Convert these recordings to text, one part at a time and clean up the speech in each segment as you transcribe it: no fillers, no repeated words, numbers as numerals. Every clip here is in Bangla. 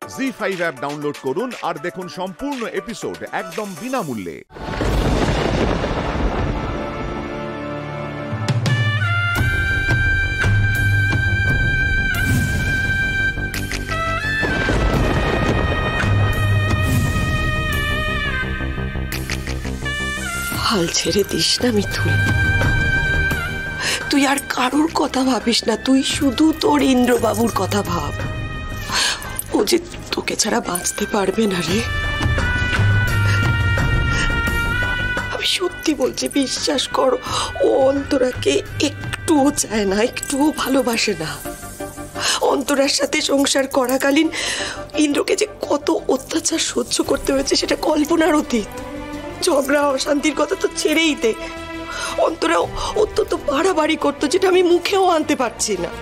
Zee5 অ্যাপ ডাউনলোড করুন আর দেখুন সম্পূর্ণ এপিসোড একদম বিনামূল্যে। হাল ছেড়ে দিস না মিতুল, তুই আর কারোর কথা ভাবিস না, তুই শুধু তোর ইন্দ্রবাবুর কথা ভাব। ও যে তোকে ছাড়া বাঁচতে পারবে না রে। আমি সত্যি বলছি, বিশ্বাস কর, ও অন্তরাকে একটুও চায় না, একটুও ভালোবাসে না। অন্তরার সাথে সংসার করাকালীন ইন্দ্রকে যে কত অত্যাচার সহ্য করতে হয়েছে সেটা কল্পনার অতীত। ঝগড়া অশান্তির কথা তো ছেড়েই দে, অন্তরা অত্যন্ত বাড়াবাড়ি করতো যেটা আমি মুখেও আনতে পারছি না।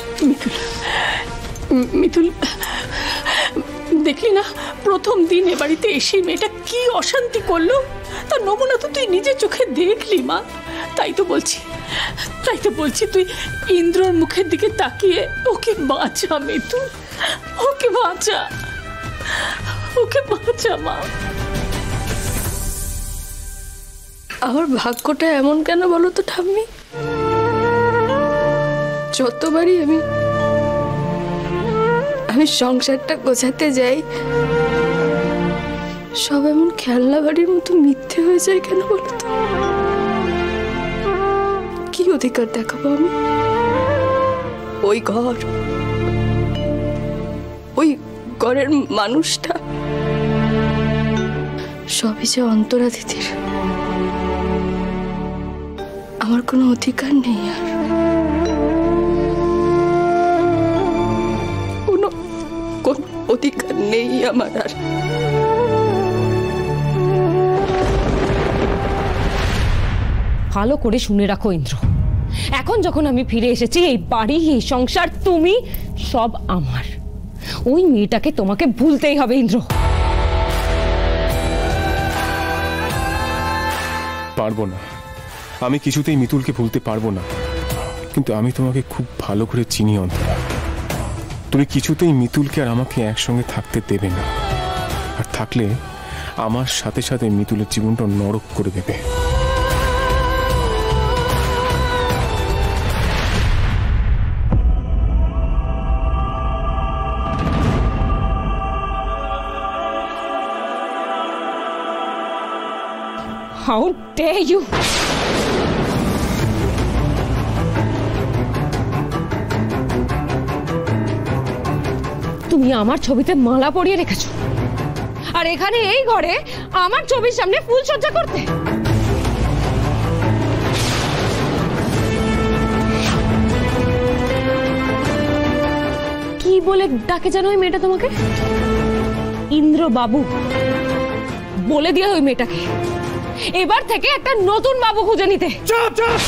মিতুল, দেখলি না প্রথম দিন এ বাড়িতে এসে মেয়েটা কি অশান্তি করলো, তার নমুনা তো তুই নিজের চোখে দেখলি মা। তাই তো বলছি তুই ইন্দ্রর মুখের দিকে তাকিয়ে ওকে বাঁচা মিতুল, ওকে বাঁচা মা। আমার ভাগ্যটা এমন কেন বলো তো ঠাম্মি, যতবারই আমি সংসারটা গোছাতে যাই সব এমন খেলনা বাড়ির মতো মিথ্যে হয়ে যায় কেন বলো তো? কি অধিকার দেখাবো আমি? ওই ঘরের মানুষটা সবই যে অন্তরা দিদির। আমার কোনো অধিকার নেই, আর কোনো অধিকার নেই আমার আর। ভালো করে শুনে রাখো ইন্দ্র, এখন যখন আমি ফিরে এসেছি, এই বাড়ি, এই সংসার, তুমি সব আমার। ওই মেয়েটাকে তোমাকে ভুলতেই হবে ইন্দ্র। পারবো না, আমি কিছুতেই মিতুলকে ভুলতে পারবো না। কিন্তু আমি তোমাকে খুব ভালো করে চিনি অন্তরা, তুমি কিছুতেই মিতুলকে আর আমাকে একসঙ্গে থাকতে দেবে না, আর থাকলে আমার সাথে সাথে মিতুলের জীবনটা নরক করে দেবে। How dare you! তুমি আমার ছবিতে মালা পরিয়ে রেখেছো, আর এখানে এই ঘরে আমার ছবির সামনে ফুল সজ্জা করতে। কি বলে ডাকে জানো ওই মেয়েটা তোমাকে? ইন্দ্র বাবু বলে দিয়ে ওই মেয়েটাকে এবার থেকে একটা নতুন বাবু খুঁজে নিতে।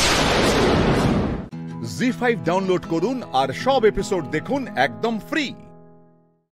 Zee5 ডাউনলোড করুন আর সব এপিসোড দেখুন একদম ফ্রি।